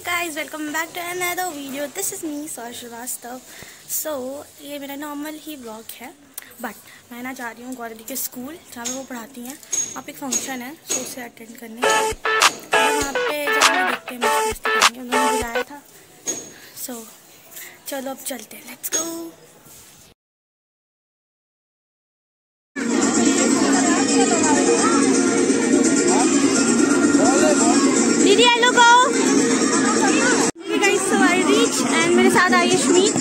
guys, welcome back to another video. This is me, Saur Shrivastava. So ये मेरा normal ही blog है, but मैं ना जा रही हूँ गौरी के स्कूल जहाँ पे वो पढ़ाती हैं। वहाँ पे एक फंक्शन है, सो उसे अटेंड करने वहाँ पे जाना, देखते हैं मस्ती करेंगे। उन्होंने बुलाया था, सो चलो अब चलते हैं, लेट्स गो। दीदी hello go. Guys so I reach and मेरे साथ आई यशमीत।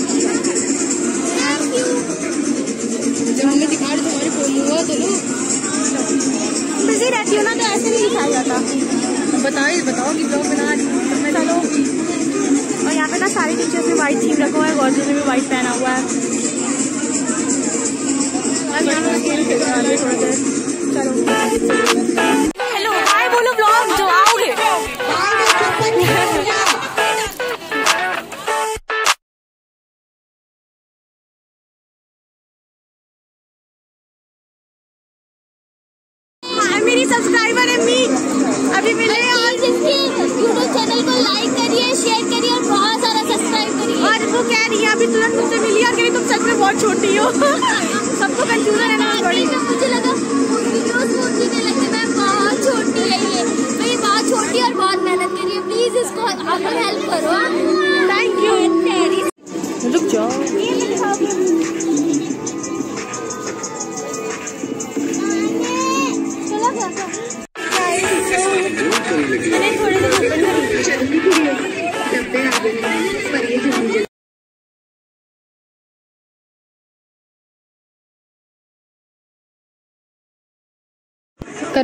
जब हमें दिखा रहे तुम्हारे फोन हुआ तो लो। बिजी रहती हूँ ना, तो ऐसे नहीं दिखाया जाता। बताओ कि ब्लॉग बना रही हूँ मैं। चलो। और यहाँ पे ना सारी टीचर्स ने व्हाइट थीम रखा हुआ है, गौरजी ने भी व्हाइट पहना हुआ है। चलो हेलो हाय बोलो ब्लॉग जो आओगे। मेरी सब्सक्राइबर है मी अभी मिले, और जिसके यूट्यूब चैनल को लाइक करिए, शेयर करिए और बहुत सारा सब्सक्राइब करिए। और वो कह रही है अभी तुरंत मुझसे मिली और कह रही तुम सच में बहुत छोटी हो। सबको कंफ्यूजन है ना बड़ी। मुझे लगा वीडियोस में लगते मैं बहुत छोटी है ये, मेरी बहुत छोटी और बहुत मेहनत करी है। प्लीज इसको आप हेल्प करो। Thank you. रुक जाओ। करो।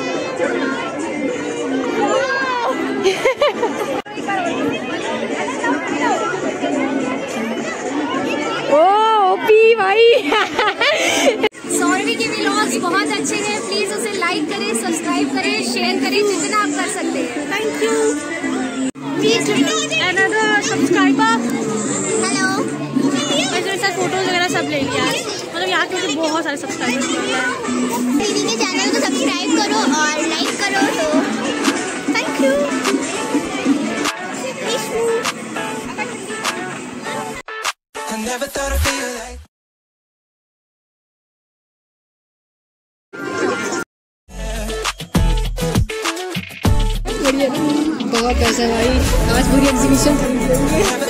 ओ पी भाई। सौरवी के व्लॉग्स बहुत अच्छे हैं, प्लीज उसे लाइक करें, सब्सक्राइब करें, शेयर करें, जितना आप कर सकते हैं। Thank you. Please another subscriber. Hello. मेरे साथ फोटोज वगैरह सब ले लिया, मतलब यहाँ के बहुत सारे सब्सक्राइबर्स हैं। दीदी के चैनल को सब्सक्राइब करो और लाइक करो, तो थैंक यू। बढ़िया, बहुत पैसा भाई, आज पूरी एग्जीबिशन खरीद लेंगे।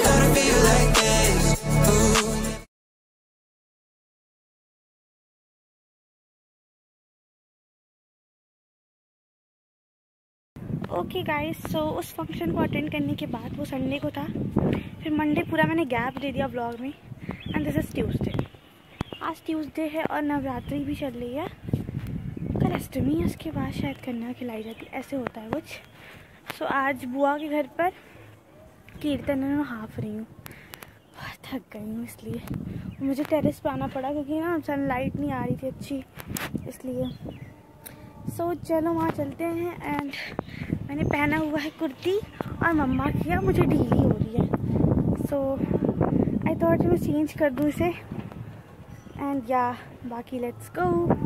ओके गाइस, सो उस फंक्शन को अटेंड करने के बाद, वो संडे को था, फिर मंडे पूरा मैंने गैप दे दिया व्लॉग में, एंड दिस इज़ ट्यूसडे। आज ट्यूसडे है और नवरात्रि भी चल रही है। कल अष्टमी है, उसके बाद शायद कन्या खिलाई जाती है, ऐसे होता है कुछ। सो आज बुआ के घर पर कीर्तन में हाफ रही हूँ, थक गई हूँ, इसलिए मुझे टेरेस पे आना पड़ा क्योंकि ना सनलाइट नहीं आ रही थी अच्छी, इसलिए। सो चलो वहाँ चलते हैं। एंड मैंने पहना हुआ है कुर्ती और मम्मा की अब मुझे ढीली हो रही है, सो आई थॉट मैं चेंज कर दूँ इसे। एंड या बाकी लेट्स गो।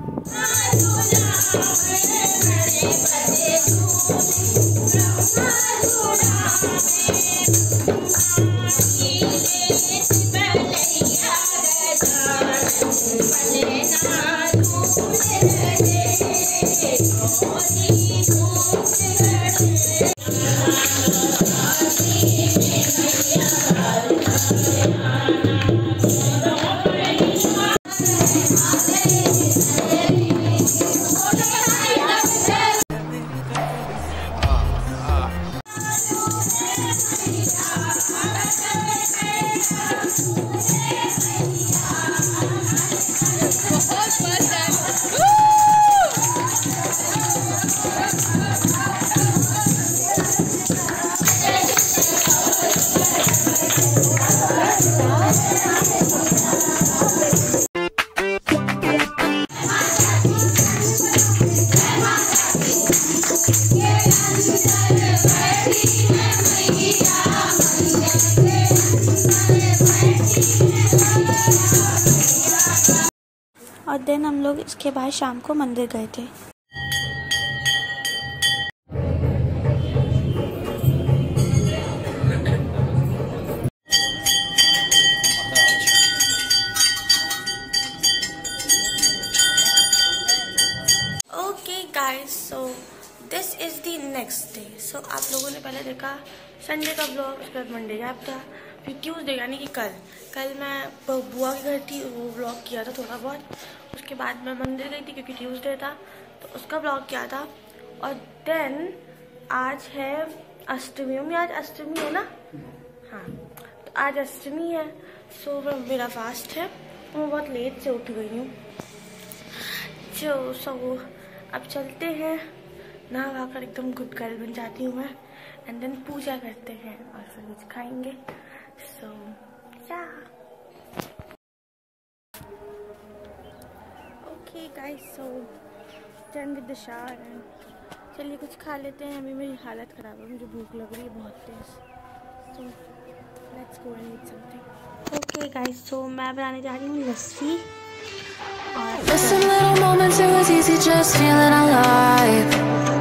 और देन हम लोग इसके बाद शाम को मंदिर गए थे। था संडे का ब्लॉग, उसके बाद मंडे गैप था, फिर ट्यूसडे यानी कि कल मैं बुआ के घर थी, वो ब्लॉग किया था थोड़ा बहुत। उसके बाद मैं मंदिर गई थी क्योंकि ट्यूसडे था तो उसका ब्लॉग किया था। और देन आज है अष्टमी, मम्मी आज अष्टमी है ना? हाँ, तो आज अष्टमी है, सो मेरा फास्ट है। मैं बहुत लेट से उठ गई हूँ। सो अब चलते हैं, नहा कर एकदम गुड गर्ल बन जाती हूँ मैं, एंड देन पूजा करते हैं और फिर कुछ खाएंगे। So okay guys, so done with the shower and चलिए कुछ खा लेते हैं। अभी मेरी हालत ख़राब है, मुझे भूख लग रही है बहुत तेज़। So let's go and eat something. Okay guys, so मैं बनाने जा रही हूँ लस्सी। Listen, little moments, it was easy just feeling alive.